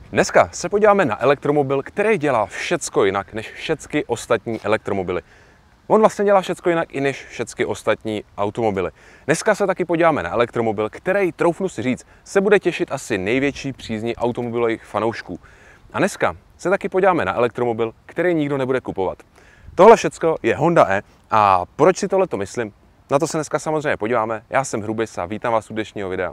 Dneska se podíváme na elektromobil, který dělá všecko jinak než všechny ostatní elektromobily. On vlastně dělá všecko jinak i než všechny ostatní automobily. Dneska se taky podíváme na elektromobil, který, troufnu si říct, se bude těšit asi největší přízni automobilových fanoušků. A dneska se taky podíváme na elektromobil, který nikdo nebude kupovat. Tohle všecko je Honda E a proč si tohle to myslím? Na to se dneska samozřejmě podíváme. Já jsem Hrubis a vítám vás u dnešního videa.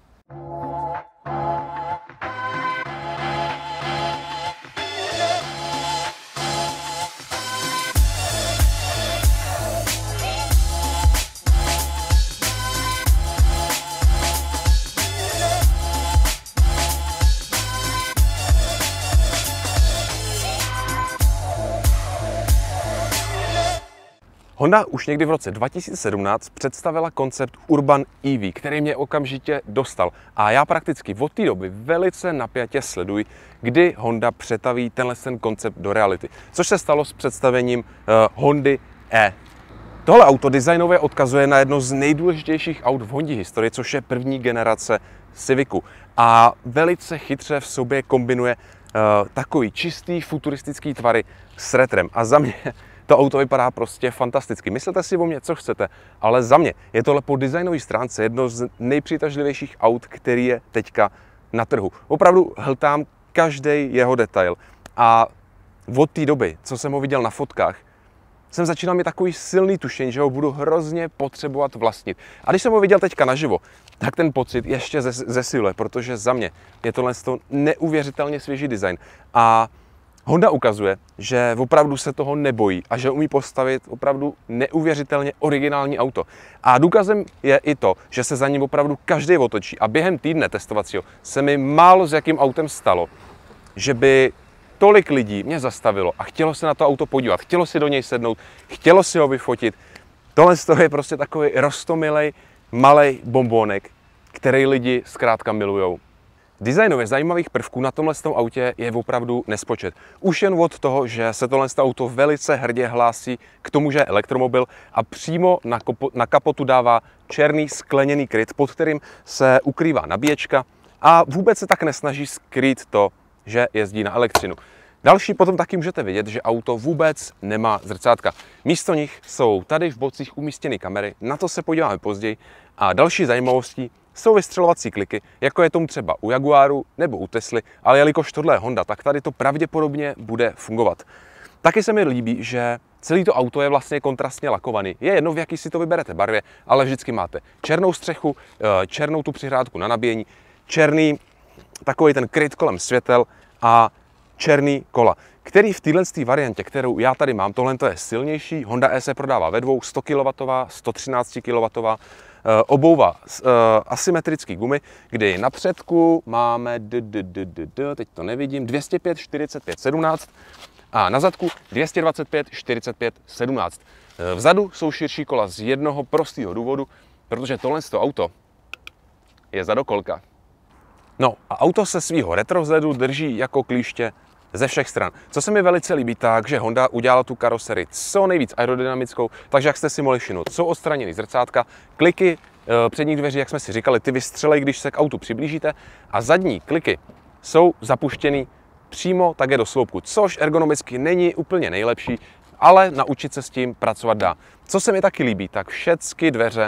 Honda už někdy v roce 2017 představila koncept Urban EV, který mě okamžitě dostal. A já prakticky od té doby velice napjatě sleduji, kdy Honda přetaví tenhle koncept do reality. Což se stalo s představením Hondy E. Tohle auto designově odkazuje na jedno z nejdůležitějších aut v Hondě historii, což je první generace Civicu. A velice chytře v sobě kombinuje takový čistý futuristický tvary s retrem. A za mě to auto vypadá prostě fantasticky. Myslete si o mě, co chcete, ale za mě je tohle po designové stránce jedno z nejpřitažlivějších aut, který je teďka na trhu. Opravdu hltám každý jeho detail. A od té doby, co jsem ho viděl na fotkách, jsem začínal mít takový silný tušení, že ho budu hrozně potřebovat vlastnit. A když jsem ho viděl teďka naživo, tak ten pocit ještě zesiluje, protože za mě je tohle neuvěřitelně svěží design. A Honda ukazuje, že opravdu se toho nebojí a že umí postavit opravdu neuvěřitelně originální auto. A důkazem je i to, že se za ním opravdu každý otočí. A během týdne testovacího se mi málo s jakým autem stalo, že by tolik lidí mě zastavilo a chtělo se na to auto podívat, chtělo si do něj sednout, chtělo si ho vyfotit. Tohle je prostě takový roztomilej, malej bombónek, který lidi zkrátka milujou. Designově zajímavých prvků na tomhle autě je opravdu nespočet. Už jen od toho, že se tohle auto velice hrdě hlásí k tomu, že je elektromobil a přímo na kapotu dává černý skleněný kryt, pod kterým se ukrývá nabíječka a vůbec se tak nesnaží skrýt to, že jezdí na elektřinu. Další potom taky můžete vidět, že auto vůbec nemá zrcátka. Místo nich jsou tady v bocích umístěny kamery, na to se podíváme později. A další zajímavostí jsou vystřelovací kliky, jako je tomu třeba u Jaguaru nebo u Tesly, ale jelikož tohle je Honda, tak tady to pravděpodobně bude fungovat. Taky se mi líbí, že celé to auto je vlastně kontrastně lakovaný. Je jedno, v jaký si to vyberete barvě, ale vždycky máte černou střechu, černou tu přihrádku na nabíjení, černý takový ten kryt kolem světel a černý kola, který v téhle variantě, kterou já tady mám, tohle je silnější. Honda E se prodává ve dvou, 100 kW, 113 kW, obouvá asymetrický gumy, kdy na předku máme, teď to nevidím, 205, 45, 17 a na zadku 225, 45, 17. Vzadu jsou širší kola z jednoho prostého důvodu, protože tohle auto je zadokolka. No a auto se svýho retrovzhledu drží jako klíště ze všech stran. Co se mi velice líbí, tak, že Honda udělala tu karoserii co nejvíc aerodynamickou, takže jak jste si mohli všimnout, jsou odstraněny zrcátka, kliky předních dveří, jak jsme si říkali, ty vystřelej, když se k autu přiblížíte, a zadní kliky jsou zapuštěny přímo také do sloupku, což ergonomicky není úplně nejlepší, ale naučit se s tím pracovat dá. Co se mi taky líbí, tak všechny dveře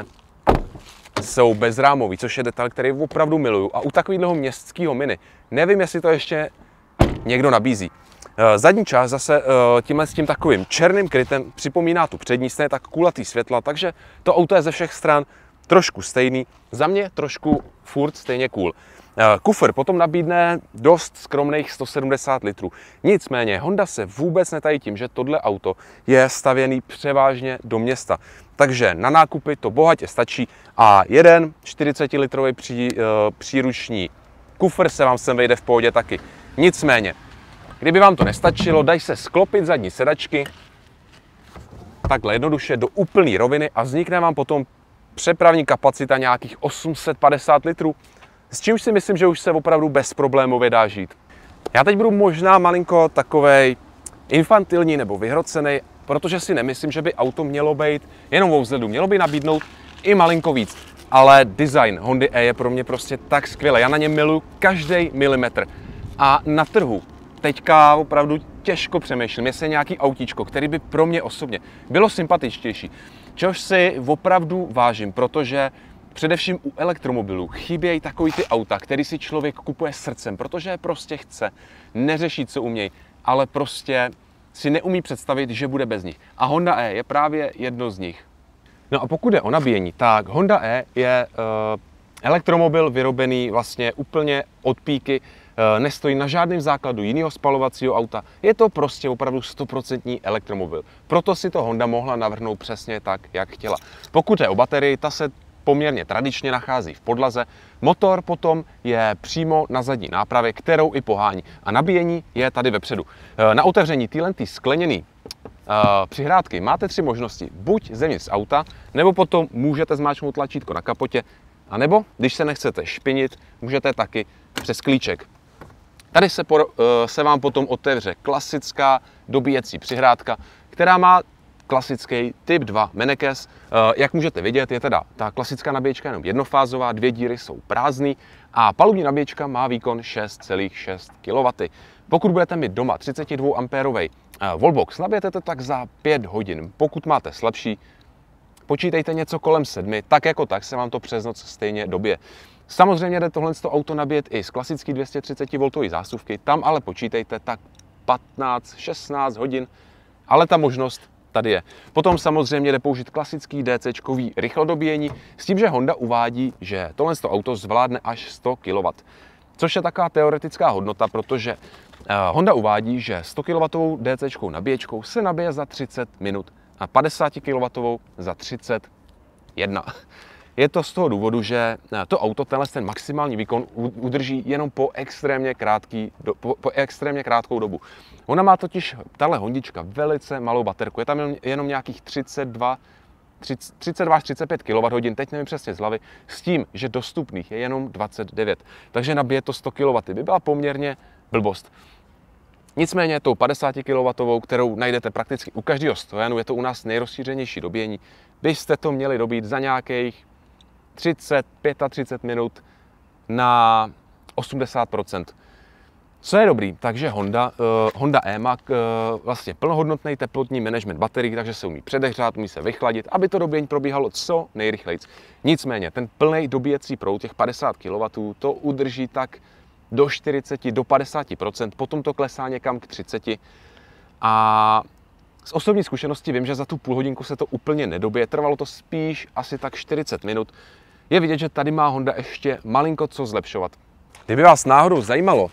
jsou bezrámový, což je detail, který opravdu miluju. A u takového městského mini nevím, jestli to ještě někdo nabízí. Zadní část zase tímhle s tím takovým černým krytem připomíná tu přední, stejně tak kulatý světla, takže to auto je ze všech stran trošku stejný, za mě trošku furt stejně cool. Kufr potom nabídne dost skromných 170 litrů. Nicméně Honda se vůbec netají tím, že tohle auto je stavěný převážně do města. Takže na nákupy to bohatě stačí a jeden 40-litrový příruční kufr se vám sem vejde v pohodě taky. Nicméně, kdyby vám to nestačilo, dají se sklopit zadní sedačky takhle jednoduše do úplné roviny a vznikne vám potom přepravní kapacita nějakých 850 litrů, s čímž si myslím, že už se opravdu bezproblémově dá žít. Já teď budu možná malinko takovej infantilní nebo vyhrocený, protože si nemyslím, že by auto mělo být jenom o vzhledu, mělo by nabídnout i malinko víc. Ale design Hondy E je pro mě prostě tak skvělý. Já na něm miluji každý milimetr. A na trhu teďka opravdu těžko přemýšlím, jestli je nějaký autíčko, který by pro mě osobně bylo sympatičtější. Čehož si opravdu vážím, protože především u elektromobilů chybějí takový ty auta, který si člověk kupuje srdcem, protože je prostě chce, neřeší, co umějí, ale prostě si neumí představit, že bude bez nich. A Honda E je právě jedno z nich. No a pokud je o nabíjení, tak Honda E je elektromobil vyrobený vlastně úplně od píky, nestojí na žádném základu jiného spalovacího auta. Je to prostě opravdu 100% elektromobil. Proto si to Honda mohla navrhnout přesně tak, jak chtěla. Pokud je o baterii, ta se poměrně tradičně nachází v podlaze. Motor potom je přímo na zadní nápravě, kterou i pohání. A nabíjení je tady vepředu. Na otevření téhletý skleněný přihrádky máte 3 možnosti. Buď zevnitř z auta, nebo potom můžete zmáčknout tlačítko na kapotě, a nebo, když se nechcete špinit, můžete taky přes klíček. Tady se vám potom otevře klasická dobíjecí přihrádka, která má klasický typ 2 Mennekes. Jak můžete vidět, je teda ta klasická nabíječka jenom jednofázová, 2 díry jsou prázdný a palubní nabíječka má výkon 6,6 kW. Pokud budete mít doma 32 ampérový wallbox, nabijete to tak za 5 hodin. Pokud máte slabší, počítejte něco kolem 7, tak jako tak se vám to přes noc stejně dobije. Samozřejmě jde tohle auto nabíjet i z klasický 230V zásuvky, tam ale počítejte tak 15-16 hodin, ale ta možnost tady je. Potom samozřejmě jde použít klasický DCčkový rychlodobíjení s tím, že Honda uvádí, že tohle auto zvládne až 100 kW. Což je taková teoretická hodnota, protože Honda uvádí, že 100 kW DCčkovou nabíječkou se nabije za 30 minut a 50 kW za 31. Je to z toho důvodu, že to auto ten maximální výkon udrží jenom po extrémně krátkou dobu. Ona má totiž, tahle Hondička, velice malou baterku. Je tam jenom nějakých 32 až 35 kWh, teď nevím přesně z hlavy, s tím, že dostupných je jenom 29. Takže nabije to 100 kW, by byla poměrně blbost. Nicméně tou 50 kW, kterou najdete prakticky u každého stojanu, je to u nás nejrozšířenější dobíjení, byste to měli dobít za nějakých 30-35 minut na 80%. Co je dobrý, takže Honda E má vlastně plnohodnotný teplotní management baterií, takže se umí předehřát, umí se vychladit, aby to dobíjení probíhalo co nejrychleji. Nicméně ten plný dobíjecí proud, těch 50 kW, to udrží tak do 40, do 50%, potom to klesá někam k 30. A z osobní zkušenosti vím, že za tu půl hodinku se to úplně nedobije, trvalo to spíš asi tak 40 minut. Je vidět, že tady má Honda ještě malinko co zlepšovat. Kdyby vás náhodou zajímalo,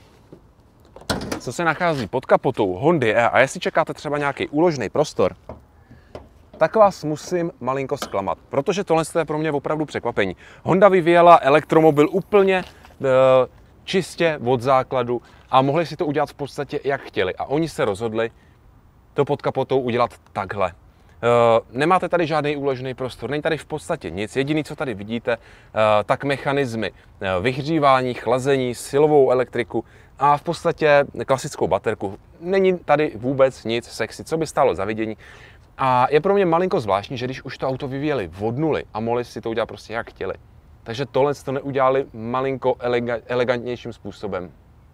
co se nachází pod kapotou Hondy E a jestli čekáte třeba nějaký úložný prostor, tak vás musím malinko zklamat, protože tohle je pro mě opravdu překvapení. Honda vyvíjela elektromobil úplně čistě od základu a mohli si to udělat v podstatě jak chtěli. A oni se rozhodli to pod kapotou udělat takhle. Nemáte tady žádný úložný prostor, není tady v podstatě nic. Jediné, co tady vidíte, tak mechanismy vyhřívání, chlazení, silovou elektriku a v podstatě klasickou baterku. Není tady vůbec nic sexy, co by stálo za vidění. A je pro mě malinko zvláštní, že když už to auto vyvíjeli od nuly a mohli si to udělat prostě jak chtěli, takže tohle to neudělali malinko elegantnějším způsobem.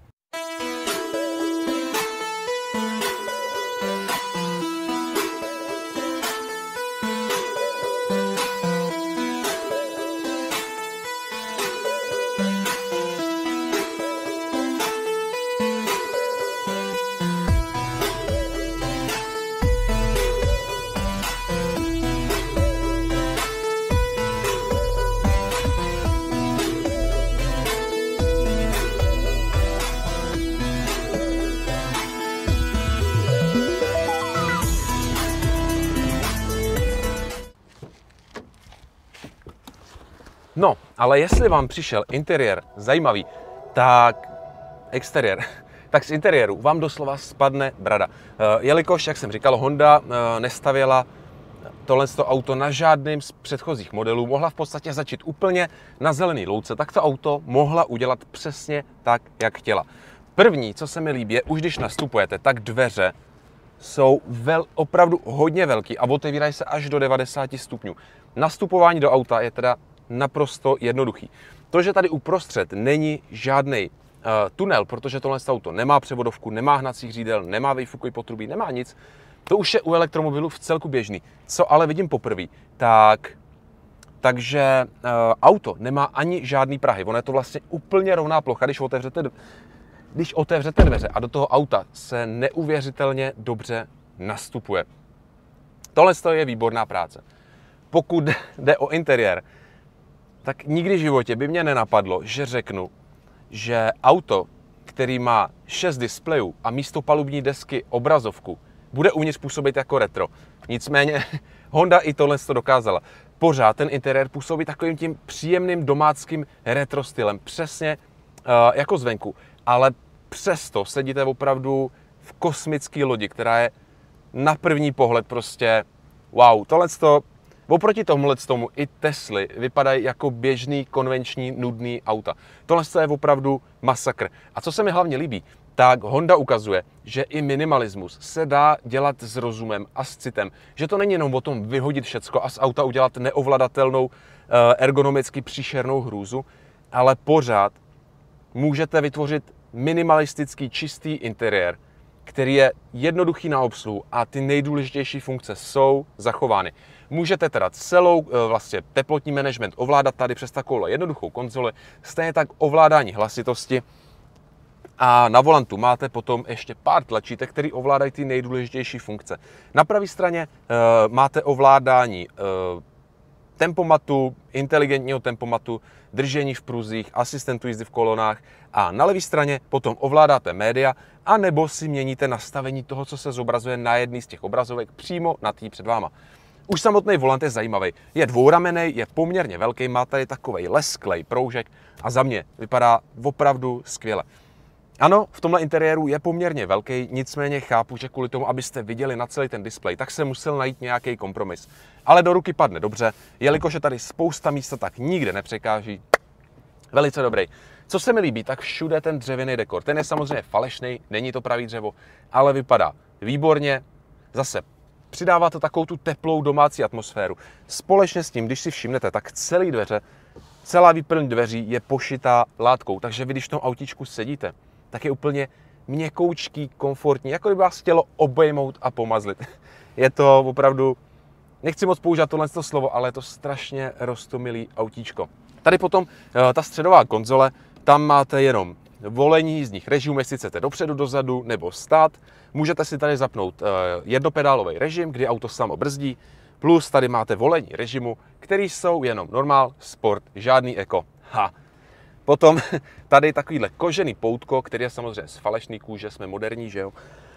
No, ale jestli vám přišel interiér zajímavý, tak tak z interiéru vám doslova spadne brada. Jelikož, jak jsem říkal, Honda nestavěla tohle auto na žádným z předchozích modelů, mohla v podstatě začít úplně na zelený louce, tak to auto mohla udělat přesně tak, jak chtěla. První, co se mi líbí, je, už když nastupujete, tak dveře jsou opravdu hodně velký a otevírají se až do 90 stupňů. Nastupování do auta je teda naprosto jednoduchý. To, že tady uprostřed není žádný tunel, protože tohle auto nemá převodovku, nemá hnací řídel, nemá výfukový potrubí, nemá nic. To už je u elektromobilu v celku běžný. Co ale vidím poprvé, takže auto nemá ani žádný prahy. Ono je to vlastně úplně rovná plocha, když otevřete dveře a do toho auta se neuvěřitelně dobře nastupuje. Tohle je výborná práce. Pokud jde o interiér, tak nikdy v životě by mě nenapadlo, že řeknu, že auto, který má 6 displejů a místo palubní desky obrazovku, bude uvnitř působit jako retro. Nicméně Honda i tohle to dokázala. Pořád ten interiér působí takovým tím příjemným domáckým retro stylem, přesně jako zvenku, ale přesto sedíte opravdu v kosmické lodi, která je na první pohled prostě wow. Tohleto, oproti tomu i Tesly vypadají jako běžný, konvenční, nudný auta. Tohle je opravdu masakr. A co se mi hlavně líbí, tak Honda ukazuje, že i minimalismus se dá dělat s rozumem a s citem. Že to není jenom o tom vyhodit všecko a z auta udělat neovladatelnou, ergonomicky příšernou hrůzu, ale pořád můžete vytvořit minimalistický, čistý interiér, který je jednoduchý na obsluhu a ty nejdůležitější funkce jsou zachovány. Můžete teda celou vlastně teplotní management ovládat tady přes takovou jednoduchou konzoli, stejně tak ovládání hlasitosti. A na volantu máte potom ještě pár tlačítek, které ovládají ty nejdůležitější funkce. Na pravé straně máte ovládání tempomatu, inteligentního tempomatu, držení v pruzích, asistentů jízdy v kolonách a na levé straně potom ovládáte média a nebo si měníte nastavení toho, co se zobrazuje na jedné z těch obrazovek přímo na tý před váma. Už samotný volant je zajímavý. Je dvouramenný, je poměrně velký, má tady takovej lesklej proužek a za mě vypadá opravdu skvěle. Ano, v tomhle interiéru je poměrně velký, nicméně chápu, že kvůli tomu, abyste viděli na celý ten displej, tak se musel najít nějaký kompromis. Ale do ruky padne dobře, jelikož je tady spousta místa, tak nikde nepřekáží. Velice dobrý. Co se mi líbí, tak všude ten dřevěný dekor. Ten je samozřejmě falešný, není to pravý dřevo, ale vypadá výborně. Zase přidává to takovou tu teplou domácí atmosféru. Společně s tím, když si všimnete, tak celá výplň dveří je pošitá látkou, takže vy, když v tom autíčku sedíte, tak je úplně měkoučký, komfortní, jako kdyby vás chtělo obejmout a pomazlit. Je to opravdu, nechci moc používat tohle slovo, ale je to strašně roztomilý autíčko. Tady potom ta středová konzole, tam máte jenom volení jízdních režimů, jestli chcete dopředu, dozadu nebo stát. Můžete si tady zapnout jednopedálový režim, kdy auto samo brzdí, plus tady máte volení režimu, který jsou jenom normál, sport, žádný eko. Potom tady takovýhle kožený poutko, který je samozřejmě z falešný kůže, jsme moderní, že jo?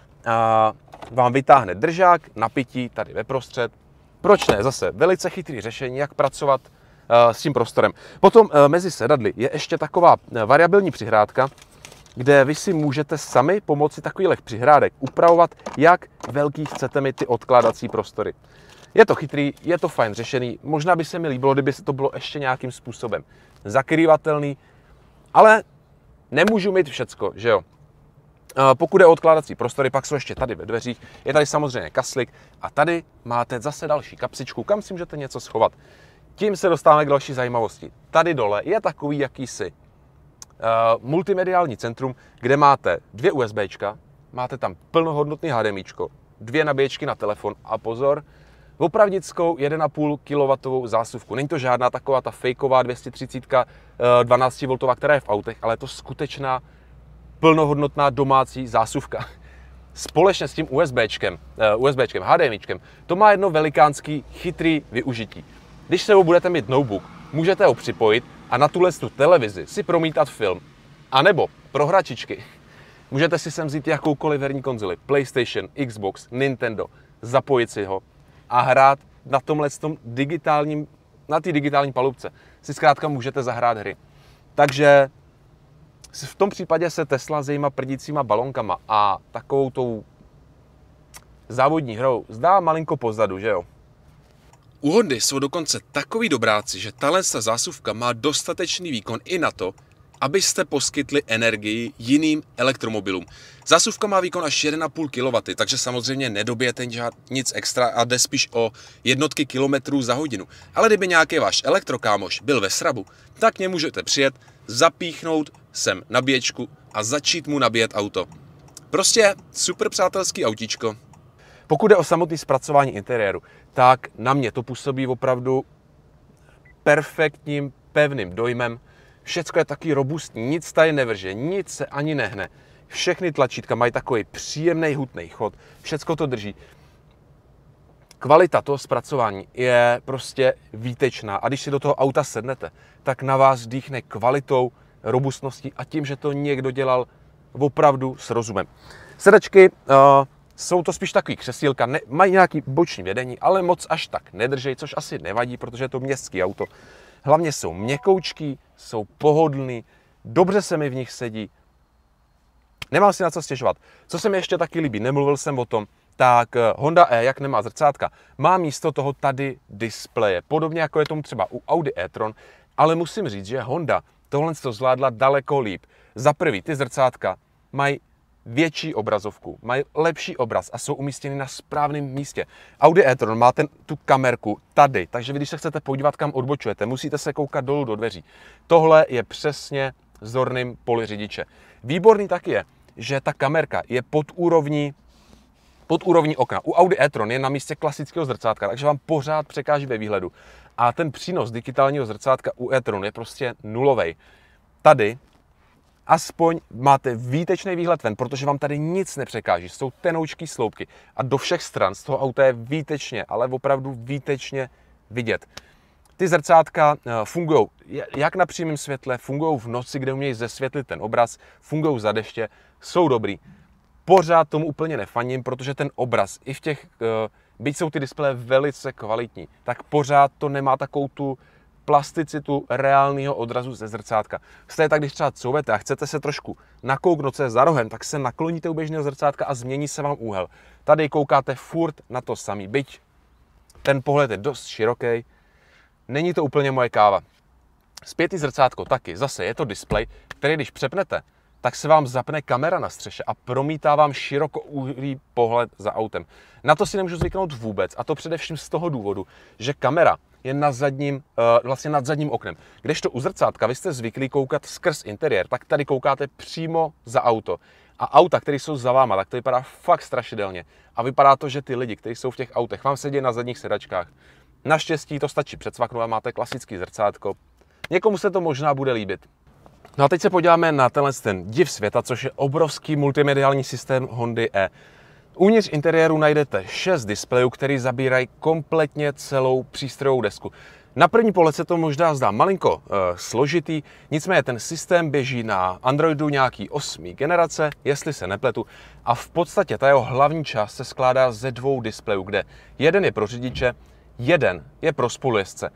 A vám vytáhne držák, napití tady ve prostřed. Proč ne? Zase velice chytrý řešení, jak pracovat s tím prostorem. Potom mezi sedadly je ještě taková variabilní přihrádka, kde vy si můžete sami pomocí takových přihrádek upravovat, jak velký chcete mít ty odkládací prostory. Je to chytrý, je to fajn řešený, možná by se mi líbilo, kdyby se to bylo ještě nějakým způsobem zakrývatelný, ale nemůžu mít všecko, že jo. Pokud je o odkládací prostory, pak jsou ještě tady ve dveřích, je tady samozřejmě kaslík a tady máte zase další kapsičku, kam si můžete něco schovat. Tím se dostáváme k další zajímavosti. Tady dole je takový jakýsi multimediální centrum, kde máte 2 USBčka, máte tam plnohodnotný HDMIčko, 2 nabíječky na telefon a pozor, opravdickou 1,5 kW zásuvku. Není to žádná taková ta fejková 230 12V, která je v autech, ale je to skutečná plnohodnotná domácí zásuvka. Společně s tím USBčkem, HDMIčkem, to má jedno velikánský chytrý využití. Když sebou budete mít notebook, můžete ho připojit a na tuhle televizi si promítat film. A nebo pro hračičky. Můžete si sem vzít jakoukoliv herní konzoli, PlayStation, Xbox, Nintendo, zapojit si ho a hrát na tomhle na té digitální palubce. Si zkrátka můžete zahrát hry. Takže v tom případě se Tesla s jejíma prdícíma balonkama a takovou tou závodní hrou zdá malinko pozadu, že jo? U Hondy jsou dokonce takový dobráci, že tahle zásuvka má dostatečný výkon i na to, abyste poskytli energii jiným elektromobilům. Zásuvka má výkon až 1,5 kW, takže samozřejmě nedobijete nic extra a jde spíš o jednotky kilometrů za hodinu. Ale kdyby nějaký váš elektrokámoš byl ve srabu, tak k němu můžete přijet, zapíchnout sem nabíječku a začít mu nabíjet auto. Prostě super přátelský autíčko. Pokud jde o samotné zpracování interiéru, tak na mě to působí opravdu perfektním, pevným dojmem. Všecko je taky robustní, nic tady nevrže, nic se ani nehne. Všechny tlačítka mají takový příjemný, hutný chod, všecko to drží. Kvalita toho zpracování je prostě výtečná a když si do toho auta sednete, tak na vás dýchne kvalitou, robustností a tím, že to někdo dělal opravdu s rozumem. Sedačky jsou to spíš takový křesílka, mají nějaký boční vedení, ale moc až tak nedržej, což asi nevadí, protože je to městský auto. Hlavně jsou měkoučký, jsou pohodlný, dobře se mi v nich sedí. Nemám si na co stěžovat. Co se mi ještě taky líbí, nemluvil jsem o tom, tak Honda E, jak nemá zrcátka, má místo toho tady displeje, podobně jako je tomu třeba u Audi e-tron, ale musím říct, že Honda tohle to zvládla daleko líp. Za prvý, ty zrcátka mají větší obrazovku, mají lepší obraz a jsou umístěny na správném místě. Audi e-tron má tu kamerku tady, takže vy, když se chcete podívat, kam odbočujete, musíte se koukat dolů do dveří. Tohle je přesně zorným poli řidiče. Výborný taky je, že ta kamerka je pod úrovní okna. U Audi e-tron je na místě klasického zrcátka, takže vám pořád překáží ve výhledu. A ten přínos digitálního zrcátka u e-tronu je prostě nulovej. Tady aspoň máte výtečný výhled ven, protože vám tady nic nepřekáží. Jsou tenoučký sloupky a do všech stran z toho auta je výtečně, ale opravdu výtečně vidět. Ty zrcátka fungují jak na přímém světle, fungují v noci, kde umějí zesvětlit ten obraz, fungují za deště, jsou dobrý. Pořád tomu úplně nefaním, protože ten obraz i v těch, byť jsou ty displeje velice kvalitní, tak pořád to nemá takovou tu plasticitu reálného odrazu ze zrcátka. Stejně tak, když třeba couvete a chcete se trošku nakouknout, co je za rohem, tak se nakloníte u běžného zrcátka a změní se vám úhel. Tady koukáte furt na to samý, byť ten pohled je dost široký. Není to úplně moje káva. Zpětý zrcátko taky, zase je to displej, který když přepnete, tak se vám zapne kamera na střeše a promítá vám širokouhlý pohled za autem. Na to si nemůžu zvyknout vůbec, a to především z toho důvodu, že kamera je vlastně nad zadním oknem. Kdežto u zrcátka vy jste zvyklí koukat skrz interiér, tak tady koukáte přímo za auto. A auta, které jsou za váma, tak to vypadá fakt strašidelně. A vypadá to, že ty lidi, kteří jsou v těch autech, vám sedí na zadních sedačkách. Naštěstí to stačí předsvaknout a máte klasický zrcátko. Někomu se to možná bude líbit. No a teď se podíváme na ten div světa, což je obrovský multimediální systém Hondy E. Uvnitř interiéru najdete 6 displejů, které zabírají kompletně celou přístrojovou desku. Na první pohled se to možná zdá malinko složitý, nicméně ten systém běží na Androidu nějaký 8. generace, jestli se nepletu, a v podstatě ta jeho hlavní část se skládá ze 2 displejů, kde jeden je pro řidiče, jeden je pro spolujezdce.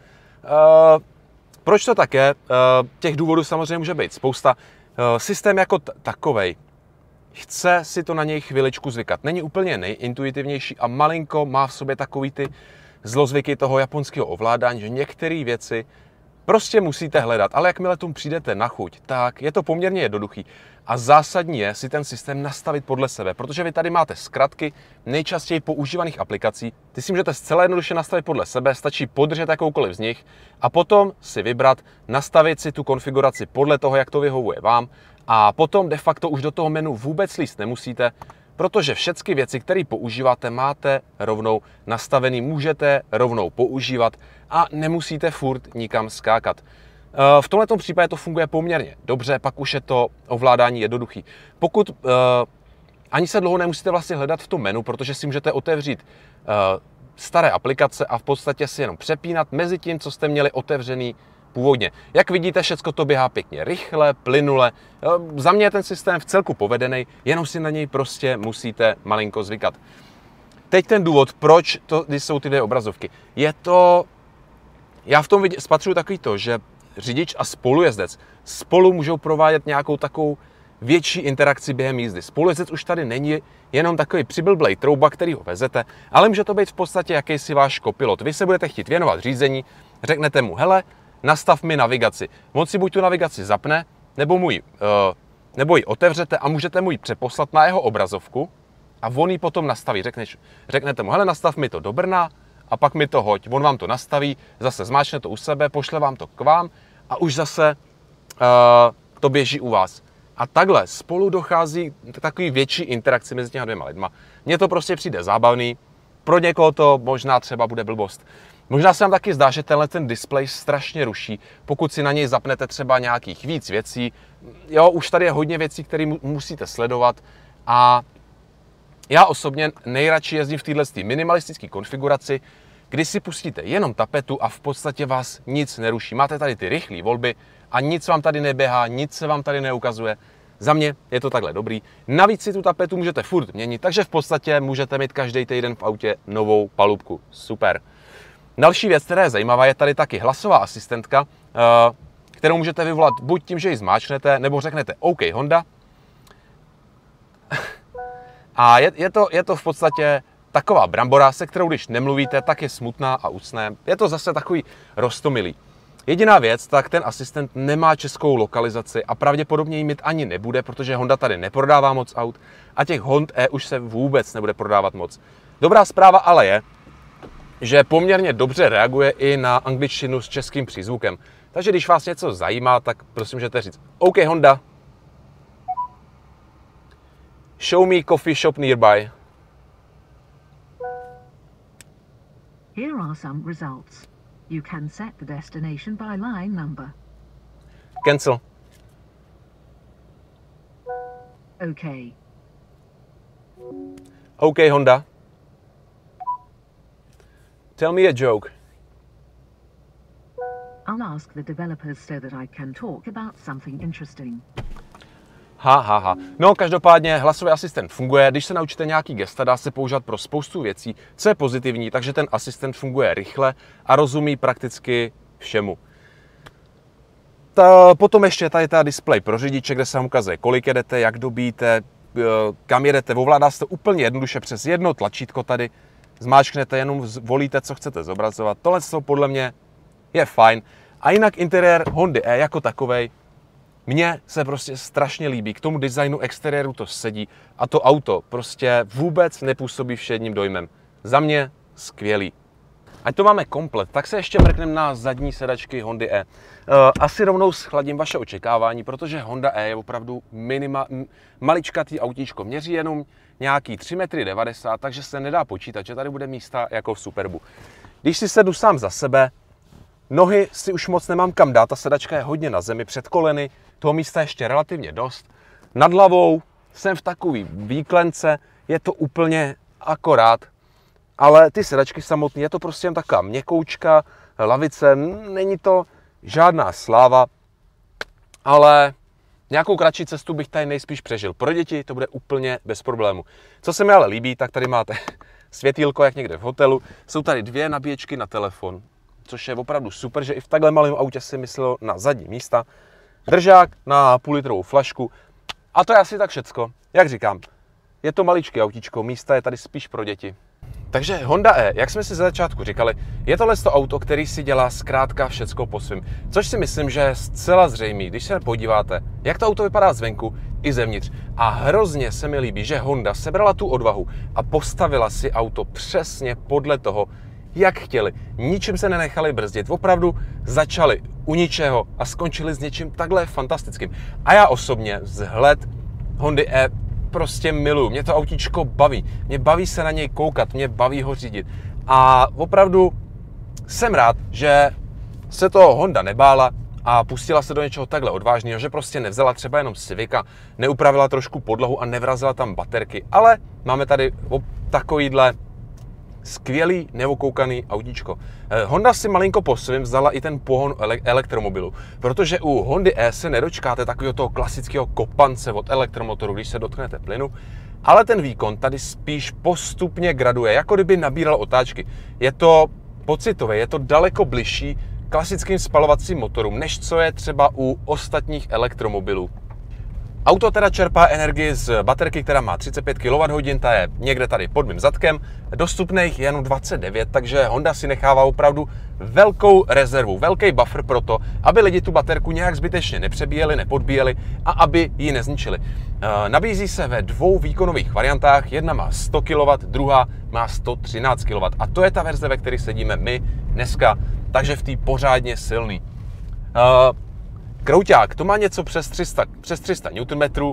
Proč to tak je? Těch důvodů samozřejmě může být spousta. Systém jako takovej chce si to na něj chviličku zvykat. Není úplně nejintuitivnější a malinko má v sobě takový ty zlozvyky toho japonského ovládání, že některé věci prostě musíte hledat, ale jakmile tomu přijdete na chuť, tak je to poměrně jednoduchý. A zásadní je si ten systém nastavit podle sebe, protože vy tady máte zkratky nejčastěji používaných aplikací. Ty si můžete zcela jednoduše nastavit podle sebe, stačí podržet jakoukoliv z nich a potom si vybrat, nastavit si tu konfiguraci podle toho, jak to vyhovuje vám, a potom de facto už do toho menu vůbec líst nemusíte, protože všechny věci, které používáte, máte rovnou nastavený, můžete rovnou používat a nemusíte furt nikam skákat. V tomto případě to funguje poměrně dobře, pak už je to ovládání jednoduchý. Pokud ani se dlouho nemusíte vlastně hledat v tom menu, protože si můžete otevřít staré aplikace a v podstatě si jenom přepínat mezi tím, co jste měli otevřený původně. Jak vidíte, všechno to běhá pěkně rychle, plynule. Za mě je ten systém v celku povedený, jenom si na něj prostě musíte malinko zvykat. Teď ten důvod, proč to jsou ty 2 obrazovky. Je to, já v tom spatřuju takový to, že řidič a spolujezdec spolu můžou provádět nějakou takovou větší interakci během jízdy. Spolujezdec už tady není jenom takový přiblblej trouba, který ho vezete, ale může to být v podstatě jakýsi váš kopilot. Vy se budete chtít věnovat řízení, řeknete mu, hele, nastav mi navigaci. On si buď tu navigaci zapne, nebo ji otevřete a můžete mu ji přeposlat na jeho obrazovku a on ji potom nastaví. Řeknete mu, hele, nastav mi to do Brna a pak mi to hoď. On vám to nastaví, zase zmáčkne to u sebe, pošle vám to k vám a už zase to běží u vás. A takhle spolu dochází k takový větší interakci mezi těma dvěma lidma. Mně to prostě přijde zábavný, pro někoho to možná třeba bude blbost. Možná se vám taky zdá, že tenhle ten displej strašně ruší, pokud si na něj zapnete třeba nějakých víc věcí. Jo, už tady je hodně věcí, které musíte sledovat a já osobně nejradši jezdím v této minimalistické konfiguraci, kdy si pustíte jenom tapetu a v podstatě vás nic neruší. Máte tady ty rychlé volby a nic vám tady neběhá, nic se vám tady neukazuje. Za mě je to takhle dobrý. Navíc si tu tapetu můžete furt měnit, takže v podstatě můžete mít každý týden v autě novou palubku. Super. Další věc, která je zajímavá, je tady taky hlasová asistentka, kterou můžete vyvolat buď tím, že ji zmáčknete, nebo řeknete OK Honda. A je to v podstatě taková brambora, se kterou když nemluvíte, tak je smutná a usne. Je to zase takový roztomilý. Jediná věc, tak ten asistent nemá českou lokalizaci a pravděpodobně ji mít ani nebude, protože Honda tady neprodává moc aut a těch Hond E už se vůbec nebude prodávat moc. Dobrá zpráva ale je, že poměrně dobře reaguje i na angličtinu s českým přízvukem. Takže když vás něco zajímá, tak prosím můžete říct OK Honda, show me coffee shop nearby. Here are some results. You can set the destination by line number. Cancel. Okay. OK Honda. Tell me a joke. I'll ask the developers so that I can talk about something interesting. Ha. No, každopádně hlasový asistent funguje. Když se naučíte nějaký gesta, dá se používat pro spoustu věcí, co je pozitivní, takže ten asistent funguje rychle a rozumí prakticky všemu. Potom ještě tady ta displej pro řidiče, kde se vám ukazuje, kolik jedete, jak dobíjíte, kam jedete. Ovládá se to úplně jednoduše přes jedno tlačítko tady. Zmáčknete, jenom volíte, co chcete zobrazovat. Tohle podle mě je fajn. A jinak interiér Hondy E jako takovej mně se prostě strašně líbí. K tomu designu exteriéru to sedí a to auto prostě vůbec nepůsobí všedním dojmem. Za mě skvělý. Ať to máme komplet, tak se ještě mrkneme na zadní sedačky Hondy E. Asi rovnou schladím vaše očekávání, protože Honda E je opravdu maličkatý autíčko. Měří jenom nějaký 3,90 m, takže se nedá počítat, že tady bude místa jako v Superbu. Když si sednu sám za sebe, nohy si už moc nemám kam dát, ta sedačka je hodně na zemi, před koleny, toho místa ještě relativně dost. Nad hlavou jsem v takový výklence, je to úplně akorát, ale ty sedačky samotné, je to prostě jen taková měkoučka, lavice, není to žádná sláva, ale nějakou kratší cestu bych tady nejspíš přežil. Pro děti to bude úplně bez problému. Co se mi ale líbí, tak tady máte světýlko, jak někde v hotelu, jsou tady 2 nabíječky na telefon, což je opravdu super, že i v takhle malém autě si myslel na zadní místa. Držák na půllitrovou flašku a to je asi tak všecko. Jak říkám, je to maličké autíčko, místa je tady spíš pro děti. Takže Honda E, jak jsme si za začátku říkali, je tohle to auto, který si dělá zkrátka všecko po svým. Což si myslím, že je zcela zřejmý, když se podíváte, jak to auto vypadá zvenku i zevnitř. A hrozně se mi líbí, že Honda sebrala tu odvahu a postavila si auto přesně podle toho, jak chtěli. Ničím se nenechali brzdit. Opravdu začali u ničeho a skončili s něčím takhle fantastickým. A já osobně vzhled Hondy E prostě miluju. Mě to autíčko baví. Mě baví se na něj koukat, mě baví ho řídit. A opravdu jsem rád, že se toho Honda nebála a pustila se do něčeho takhle odvážného, že prostě nevzala třeba jenom Civica, neupravila trošku podlahu a nevrazila tam baterky, ale máme tady takovýhle skvělý, neokoukaný autíčko. Honda si malinko po svým vzala i ten pohon elektromobilu, protože u Hondy E se nedočkáte takového toho klasického kopance od elektromotoru, když se dotknete plynu, ale ten výkon tady spíš postupně graduje, jako kdyby nabíral otáčky. Je to pocitové, je to daleko bližší klasickým spalovacím motorům, než co je třeba u ostatních elektromobilů. Auto teda čerpá energii z baterky, která má 35 kWh, ta je někde tady pod mým zadkem, dostupných je jenom 29, takže Honda si nechává opravdu velkou rezervu, velký buffer pro to, aby lidi tu baterku nějak zbytečně nepřebíjeli, nepodbíjeli a aby ji nezničili. Nabízí se ve 2 výkonových variantách, jedna má 100 kW, druhá má 113 kW a to je ta verze, ve které sedíme my dneska, takže v té pořádně silný. Krouťák, to má něco přes 300 Nm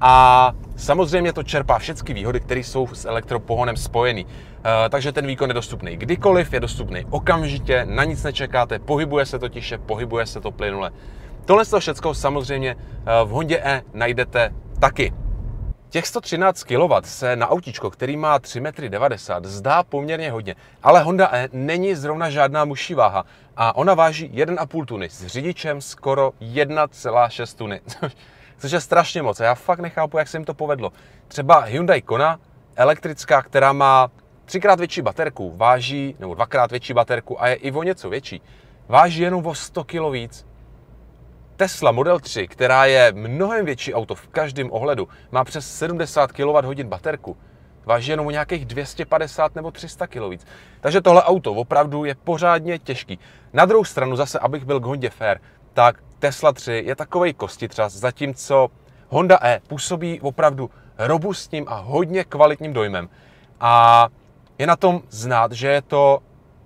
a samozřejmě to čerpá všechny výhody, které jsou s elektropohonem spojený. Takže ten výkon je dostupný kdykoliv, je dostupný okamžitě, na nic nečekáte, pohybuje se to tiše, pohybuje se to plynule. Tohle všechno samozřejmě v Hondě E najdete taky. Těch 113 kW se na autíčko, který má 3,90 m, zdá poměrně hodně, ale Honda E není zrovna žádná mužší váha a ona váží 1,5 tuny s řidičem skoro 1,6 tuny, což je strašně moc a já fakt nechápu, jak se jim to povedlo. Třeba Hyundai Kona, elektrická, která má 3x větší baterku, váží, nebo 2x větší baterku a je i o něco větší, váží jenom o 100 kg víc. Tesla Model 3, která je mnohem větší auto v každém ohledu, má přes 70 kWh baterku, váží jenom o nějakých 250 nebo 300 kg víc. Takže tohle auto opravdu je pořádně těžký. Na druhou stranu zase, abych byl k Hondě fair, tak Tesla 3 je takovej kostitřas, zatímco Honda E působí opravdu robustním a hodně kvalitním dojmem. A je na tom znát, že je to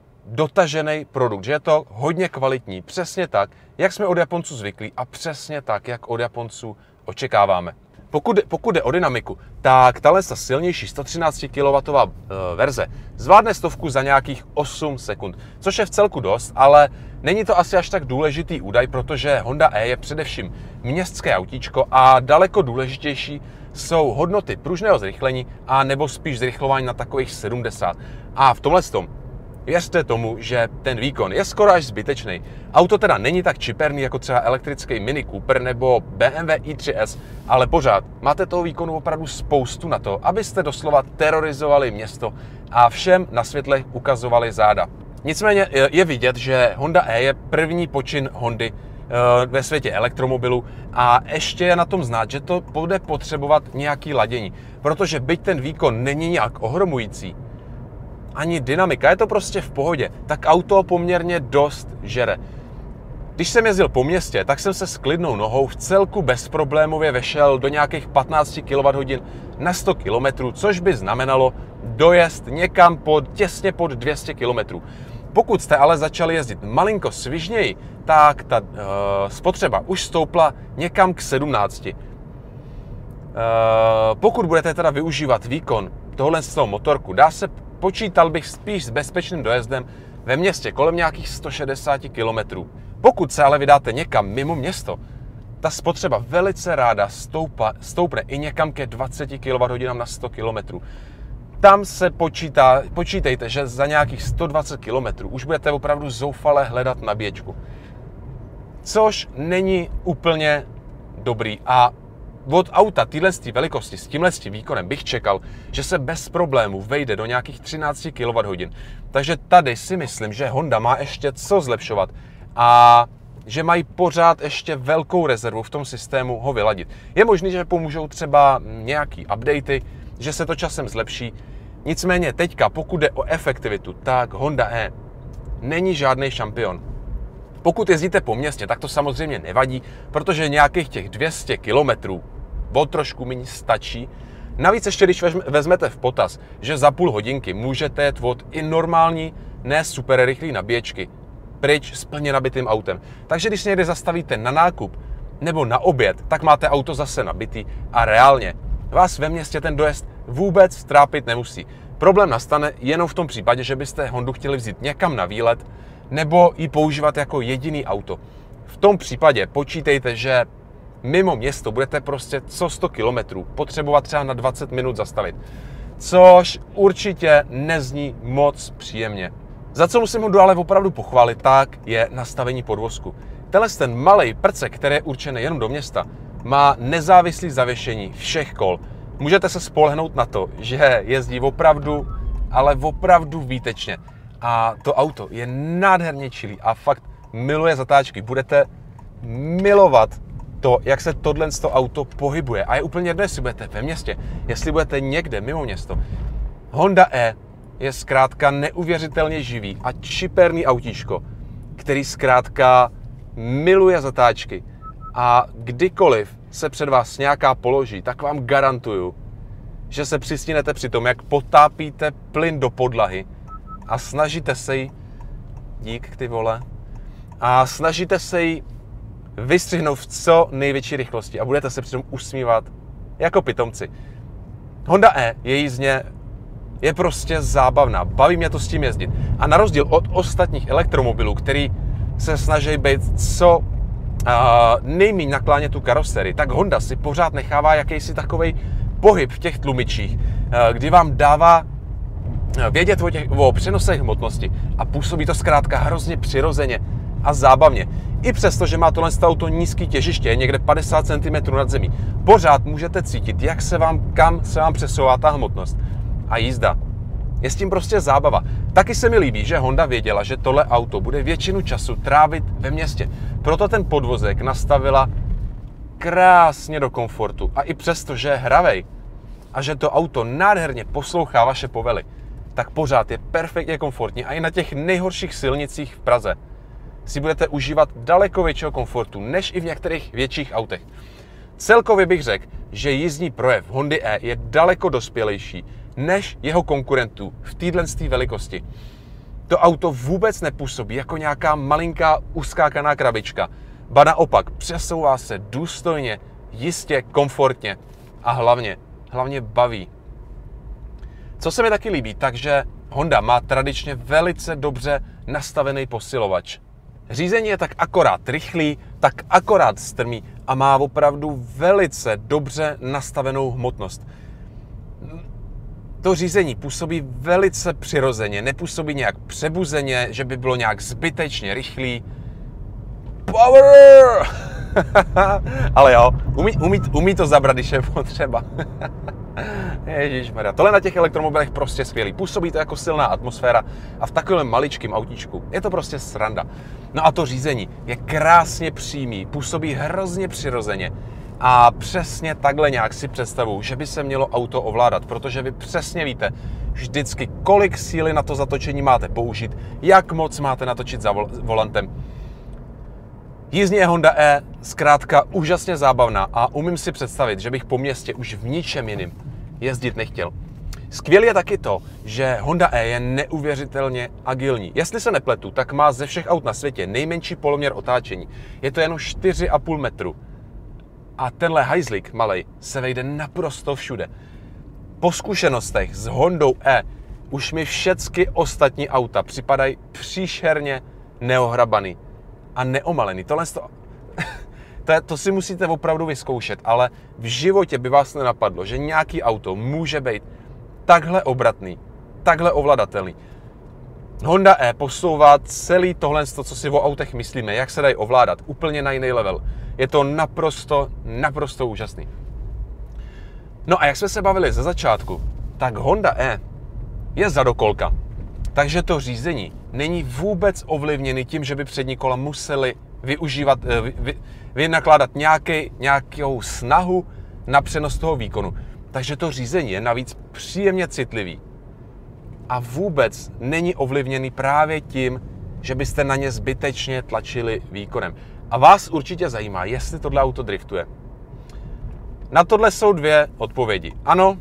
dotažený produkt, že je to hodně kvalitní, přesně tak, jak jsme od Japonců zvyklí a přesně tak, jak od Japonců očekáváme. Pokud jde o dynamiku, tak tahle silnější 113 kW verze zvládne 100 za nějakých 8 sekund, což je v celku dost, ale není to asi až tak důležitý údaj, protože Honda E je především městské autíčko a daleko důležitější jsou hodnoty pružného zrychlení a nebo spíš zrychlování na takových 70. A v tomhle tom věřte tomu, že ten výkon je skoro až zbytečný. Auto teda není tak čiperný jako třeba elektrický Mini Cooper nebo BMW i3S, ale pořád máte toho výkonu opravdu spoustu na to, abyste doslova terorizovali město a všem na světle ukazovali záda. Nicméně je vidět, že Honda E je první počin Hondy ve světě elektromobilu a ještě je na tom znát, že to bude potřebovat nějaký ladění, protože byť ten výkon není nějak ohromující, ani dynamika, je to prostě v pohodě, tak auto poměrně dost žere. Když jsem jezdil po městě, tak jsem se s klidnou nohou v celku bezproblémově vešel do nějakých 15 kWh na 100 km, což by znamenalo dojezd někam těsně pod 200 km. Pokud jste ale začali jezdit malinko svižněji, tak ta spotřeba už stoupla někam k 17. Pokud budete teda využívat výkon tohle z toho motorku, počítal bych spíš s bezpečným dojezdem ve městě kolem nějakých 160 km. Pokud se ale vydáte někam mimo město, ta spotřeba velice ráda stoupne i někam ke 20 kWh na 100 km. Tam se počítejte, že za nějakých 120 km už budete opravdu zoufale hledat nabíječku. Což není úplně dobrý a od auta téhle velikosti s tímhle výkonem bych čekal, že se bez problémů vejde do nějakých 13 kWh. Takže tady si myslím, že Honda má ještě co zlepšovat a že mají pořád ještě velkou rezervu v tom systému ho vyladit. Je možné, že pomůžou třeba nějaký updaty, že se to časem zlepší. Nicméně teďka, pokud jde o efektivitu, tak Honda E není žádný šampion. Pokud jezdíte po městě, tak to samozřejmě nevadí, protože nějakých těch 200 km o trošku méně stačí. Navíc ještě, když vezmete v potaz, že za půl hodinky můžete jet od i normální, ne super rychlý nabíječky pryč s plně nabitým autem. Takže když někde zastavíte na nákup nebo na oběd, tak máte auto zase nabitý a reálně vás ve městě ten dojezd vůbec trápit nemusí. Problém nastane jenom v tom případě, že byste Hondu chtěli vzít někam na výlet nebo ji používat jako jediný auto. V tom případě počítejte, že mimo město budete prostě co 100 km potřebovat třeba na 20 minut zastavit, což určitě nezní moc příjemně. Za co musím Hondu ale opravdu pochválit, tak je nastavení podvozku. Ten malej prcek, který je určený jenom do města, má nezávislý zavěšení všech kol. Můžete se spolehnout na to, že jezdí opravdu, ale opravdu výtečně. A to auto je nádherně čilý a fakt miluje zatáčky. Budete milovat to, jak se tohle auto pohybuje. A je úplně jedno, jestli budete ve městě, jestli budete někde mimo město. Honda E je zkrátka neuvěřitelně živý a čiperný autíčko, který zkrátka miluje zatáčky. A kdykoliv se před vás nějaká položí, tak vám garantuju, že se přistínete při tom, jak potápíte plyn do podlahy a snažíte se jí, dík ty vole, a snažíte se jí vystřihnout v co největší rychlosti a budete se přitom usmívat jako pitomci. Honda E je jízdně je prostě zábavná, baví mě to s tím jezdit. A na rozdíl od ostatních elektromobilů, který se snaží být co nejméně naklánět tu karoserii, tak Honda si pořád nechává jakýsi takovej pohyb v těch tlumičích, kdy vám dává vědět o přenosech hmotnosti a působí to zkrátka hrozně přirozeně a zábavně. I přesto, že má tohle auto nízký těžiště, někde 50 cm nad zemí, pořád můžete cítit, kam se vám přesouvá ta hmotnost. A jízda. Je s tím prostě zábava. Taky se mi líbí, že Honda věděla, že tohle auto bude většinu času trávit ve městě. Proto ten podvozek nastavila krásně do komfortu. A i přesto, že je hravej a že to auto nádherně poslouchá vaše povely, tak pořád je perfektně komfortní a i na těch nejhorších silnicích v Praze si budete užívat daleko většího komfortu, než i v některých větších autech. Celkově bych řekl, že jízdní projev Hondy E je daleko dospělejší než jeho konkurentů v této velikosti. To auto vůbec nepůsobí jako nějaká malinká uskákaná krabička, ba naopak přesouvá se důstojně, jistě, komfortně a hlavně baví. Co se mi taky líbí, takže Honda má tradičně velice dobře nastavený posilovač. Řízení je tak akorát rychlý, tak akorát strmý a má opravdu velice dobře nastavenou hmotnost. To řízení působí velice přirozeně, nepůsobí nějak přebuzeně, že by bylo nějak zbytečně rychlý. Power! Ale jo, umí to zabrat, když je potřeba. Ježišmarja, tohle na těch elektromobilech prostě skvělý. Působí to jako silná atmosféra a v takovém maličkém autíčku je to prostě sranda. No a to řízení je krásně přímý, působí hrozně přirozeně a přesně takhle nějak si představuji, že by se mělo auto ovládat, protože vy přesně víte vždycky, kolik síly na to zatočení máte použít, jak moc máte natočit za volantem. Jízdní je Honda E zkrátka úžasně zábavná a umím si představit, že bych po městě už v ničem jiným jezdit nechtěl. Skvělé je taky to, že Honda E je neuvěřitelně agilní. Jestli se nepletu, tak má ze všech aut na světě nejmenší poloměr otáčení. Je to jenom 4,5 metru. A tenhle hajzlík malej se vejde naprosto všude. Po zkušenostech s Hondou E už mi všechny ostatní auta připadají příšerně neohrabaný a neomalený. To si musíte opravdu vyzkoušet, ale v životě by vás nenapadlo, že nějaký auto může být takhle obratný, takhle ovladatelný. Honda E posouvá celý tohle, co si o autech myslíme, jak se dají ovládat, úplně na jiný level. Je to naprosto úžasný. No a jak jsme se bavili ze začátku, tak Honda E je zadokolka. Takže to řízení není vůbec ovlivněný tím, že by přední kola museli vynakládat nějakou snahu na přenos toho výkonu. Takže to řízení je navíc příjemně citlivý a vůbec není ovlivněný právě tím, že byste na ně zbytečně tlačili výkonem. A vás určitě zajímá, jestli tohle auto driftuje. Na tohle jsou dvě odpovědi. Ano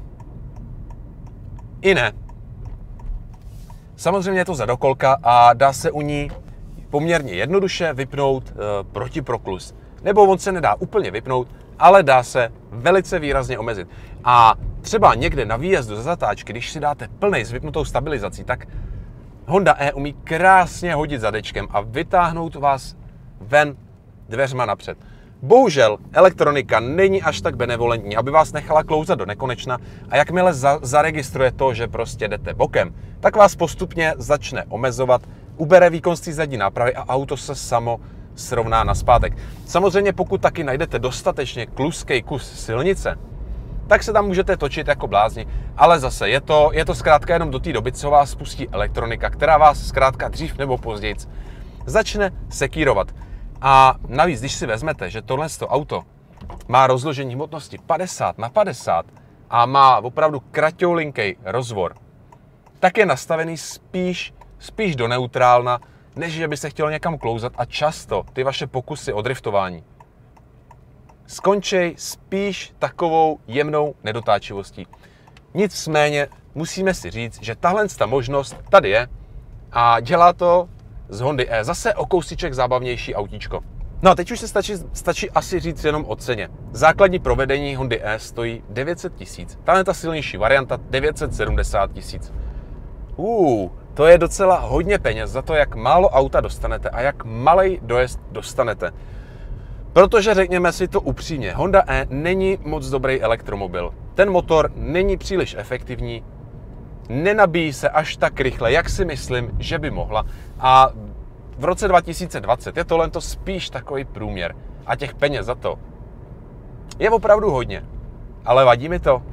i ne. Samozřejmě je to zadokolka a dá se u ní poměrně jednoduše vypnout protiproklus. Nebo on se nedá úplně vypnout, ale dá se velice výrazně omezit. A třeba někde na výjezdu ze zatáčky, když si dáte plnej s vypnutou stabilizací, tak Honda E umí krásně hodit zadečkem a vytáhnout vás ven dveřma napřed. Bohužel elektronika není až tak benevolentní, aby vás nechala klouzat do nekonečna a jakmile zaregistruje to, že prostě jdete bokem, tak vás postupně začne omezovat, ubere výkon z té zadní nápravy a auto se samo srovná nazpátek. Samozřejmě pokud taky najdete dostatečně kluský kus silnice, tak se tam můžete točit jako blázni, ale zase je to zkrátka jenom do té doby, co vás spustí elektronika, která vás zkrátka dřív nebo později začne sekírovat. A navíc, když si vezmete, že tohle auto má rozložení hmotnosti 50x50 a má opravdu kraťoulinký rozvor, tak je nastavený spíš do neutrálna, než že by se chtělo někam klouzat a často ty vaše pokusy o driftování skončí spíš takovou jemnou nedotáčivostí. Nicméně musíme si říct, že tahle možnost tady je a dělá to z Hondy E zase o kousíček zábavnější autíčko. No a teď už se stačí asi říct jenom o ceně. Základní provedení Hondy E stojí 900 000. Tahle ta silnější varianta 970 000. To je docela hodně peněz za to, jak málo auta dostanete a jak malej dojezd dostanete. Protože řekněme si to upřímně, Honda E není moc dobrý elektromobil. Ten motor není příliš efektivní, nenabíjí se až tak rychle, jak si myslím, že by mohla. A v roce 2020 je tohle spíš takový průměr. A těch peněz za to je opravdu hodně. Ale vadí mi to?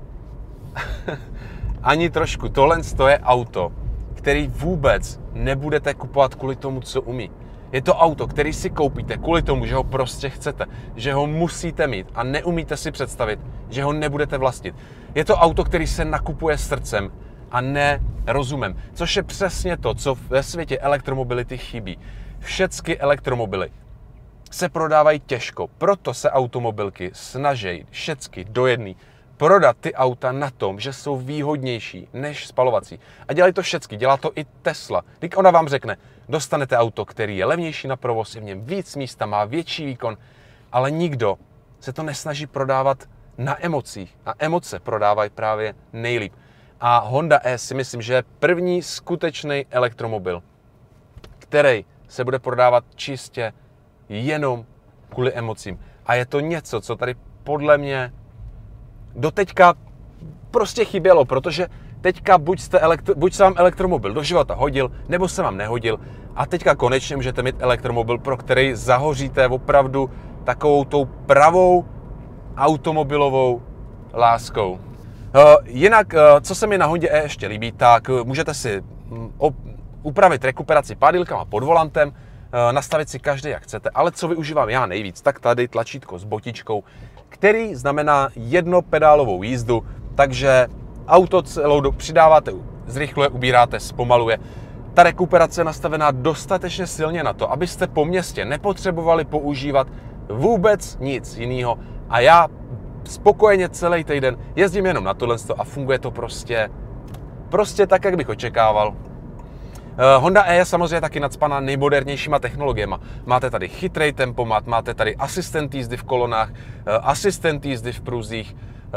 Ani trošku. Tohle je auto, který vůbec nebudete kupovat kvůli tomu, co umí. Je to auto, který si koupíte kvůli tomu, že ho prostě chcete, že ho musíte mít a neumíte si představit, že ho nebudete vlastnit. Je to auto, který se nakupuje srdcem a ne rozumem, což je přesně to, co ve světě elektromobility chybí. Všechny elektromobily se prodávají těžko, proto se automobilky snaží všechny do jedné prodat ty auta na tom, že jsou výhodnější než spalovací. A dělají to všechny, dělá to i Tesla. Když ona vám řekne, dostanete auto, který je levnější na provoz, je v něm víc místa, má větší výkon, ale nikdo se to nesnaží prodávat na emocích. A emoce prodávají právě nejlíp. A Honda E si myslím, že je první skutečný elektromobil, který se bude prodávat čistě jenom kvůli emocím. A je to něco, co tady podle doteďka prostě chybělo, protože teďka buď se vám elektromobil do života hodil, nebo se vám nehodil a teďka konečně můžete mít elektromobil, pro který zahoříte opravdu takovou tou pravou automobilovou láskou. Jinak, co se mi na Hondě E ještě líbí, tak můžete si upravit rekuperaci pádylkama pod volantem, nastavit si každý jak chcete, ale co využívám já nejvíc, tak tady tlačítko s botičkou, který znamená jednopedálovou jízdu, takže auto celou dobu přidáváte, zrychluje, ubíráte, zpomaluje. Ta rekuperace je nastavená dostatečně silně na to, abyste po městě nepotřebovali používat vůbec nic jiného. A já spokojeně celý týden jezdím jenom na tohle a funguje to prostě tak, jak bych očekával. Honda E je samozřejmě taky nacpaná nejmodernějšíma technologiemi. Máte tady chytrý tempomat, máte tady asistent jízdy v kolonách, asistent jízdy v pruzích,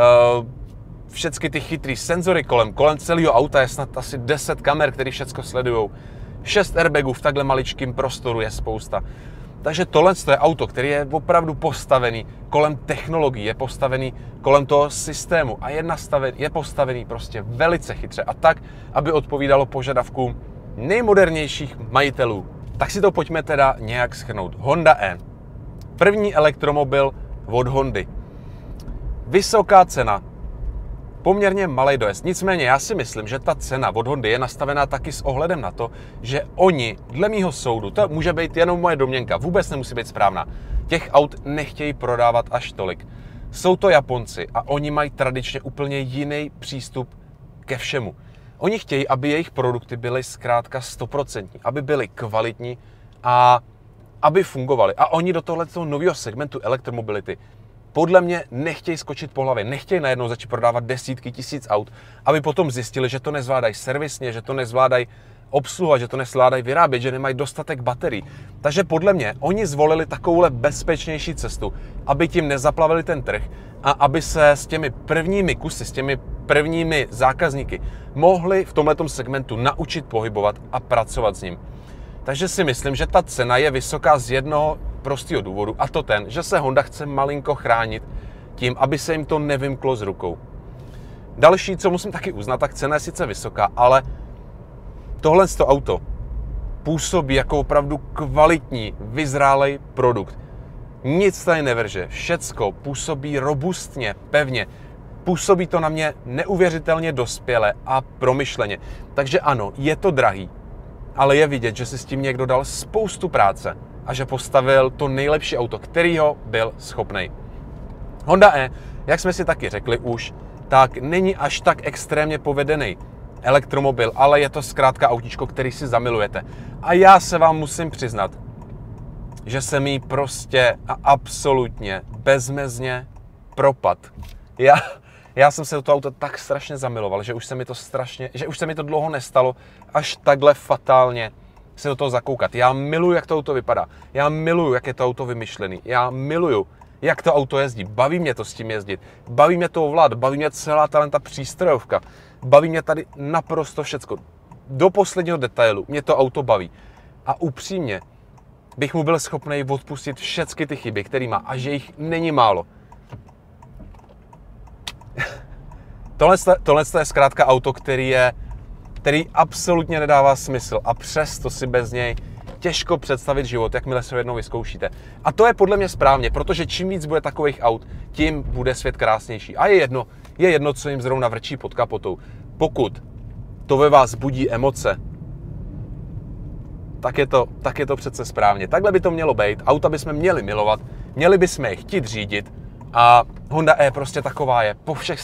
všechny ty chytrý senzory kolem celého auta je snad asi 10 kamer, které všechno sledujou. 6 airbagů v takhle maličkém prostoru je spousta. Takže tohle je auto, který je opravdu postavený kolem technologií, je postavený kolem toho systému a je postavený prostě velice chytře a tak, aby odpovídalo požadavkům nejmodernějších majitelů. Tak si to pojďme teda nějak shrnout. Honda E. První elektromobil od Hondy. Vysoká cena. Poměrně malý dojezd. Nicméně já si myslím, že ta cena od Hondy je nastavená taky s ohledem na to, že oni, dle mýho soudu, to může být jenom moje domněnka, vůbec nemusí být správná, těch aut nechtějí prodávat až tolik. Jsou to Japonci a oni mají tradičně úplně jiný přístup ke všemu. Oni chtějí, aby jejich produkty byly zkrátka 100%, aby byly kvalitní a aby fungovaly. A oni do tohoto nového segmentu elektromobility podle mě nechtějí skočit po hlavě, nechtějí najednou začít prodávat desítky tisíc aut, aby potom zjistili, že to nezvládají servisně, že to nezvládají obsluhovat, že to nezvládají vyrábět, že nemají dostatek baterií. Takže podle mě oni zvolili takovouhle bezpečnější cestu, aby tím nezaplavili ten trh a aby se s těmi prvními kusy, s těmi prvními zákazníky mohli v tomhletom segmentu naučit pohybovat a pracovat s ním. Takže si myslím, že ta cena je vysoká z jednoho prostého důvodu, a to ten, že se Honda chce malinko chránit tím, aby se jim to nevymklo z rukou. Další, co musím taky uznat, tak cena je sice vysoká, ale tohle auto působí jako opravdu kvalitní, vyzrálej produkt. Nic tady nevrže, všecko působí robustně, pevně. Působí to na mě neuvěřitelně dospěle a promyšleně. Takže ano, je to drahý, ale je vidět, že si s tím někdo dal spoustu práce a že postavil to nejlepší auto, kterýho byl schopnej. Honda E, jak jsme si taky řekli už, tak není až tak extrémně povedený elektromobil, ale je to zkrátka autíčko, který si zamilujete. A já se vám musím přiznat, že se mi prostě a absolutně bezmezně propad. Já jsem se do toho auta tak strašně zamiloval, že už se mi to dlouho nestalo až takhle fatálně se do toho zakoukat. Já miluju, jak to auto vypadá. Já miluju, jak je to auto vymyšlený. Já miluju, jak to auto jezdí. Baví mě to s tím jezdit. Baví mě to ovládat. Baví mě celá ta přístrojovka. Baví mě tady naprosto všecko. Do posledního detailu mě to auto baví. A upřímně bych mu byl schopný odpustit všechny ty chyby, které má, a že jich není málo. Tohle je zkrátka auto, který absolutně nedává smysl, a přesto si bez něj těžko představit život, jakmile se ho jednou vyzkoušíte. A to je podle mě správně, protože čím víc bude takových aut, tím bude svět krásnější. A je jedno, co jim zrovna vrčí pod kapotou. Pokud to ve vás budí emoce, tak je to přece správně. Takhle by to mělo být. Auta bychom měli milovat, měli bychom je chtít řídit, a Honda E prostě taková je. Po všech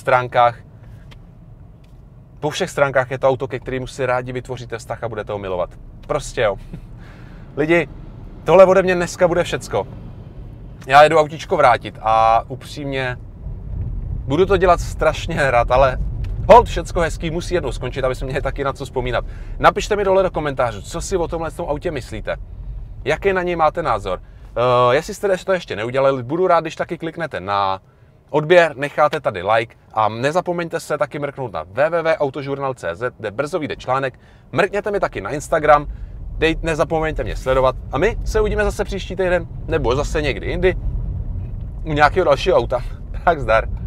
stránkách je to auto, ke kterému si rádi vytvoříte vztah a budete ho milovat. Prostě jo. Lidi, tohle ode mě dneska bude všecko. Já jedu autíčko vrátit a upřímně budu to dělat strašně rád, ale holt, všecko hezký musí jednou skončit, aby jsme měli taky na co vzpomínat. Napište mi dole do komentářů, co si o tomhle autě myslíte. Jaký na něj máte názor. Jestli jste to ještě neudělali, budu rád, když taky kliknete na odběr, necháte tady like a nezapomeňte se taky mrknout na www.autojournal.cz, kde brzo vyjde článek. Mrkněte mi taky na Instagram, nezapomeňte mě sledovat a my se uvidíme zase příští týden, nebo zase někdy jindy u nějakého dalšího auta. Tak zdar.